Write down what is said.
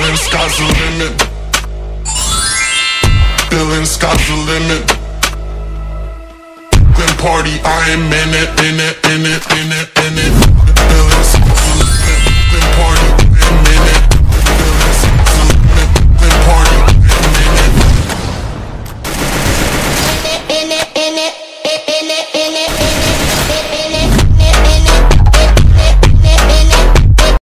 Feeling sky's the limit. Feeling sky's the limit. Glen party, I am in it, in it, in it, in it, in it.